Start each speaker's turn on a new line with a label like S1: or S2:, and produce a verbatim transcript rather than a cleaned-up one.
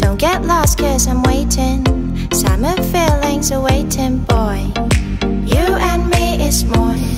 S1: Don't get lost cause I'm waiting. Summer feelings are waiting, boy. You and me is more.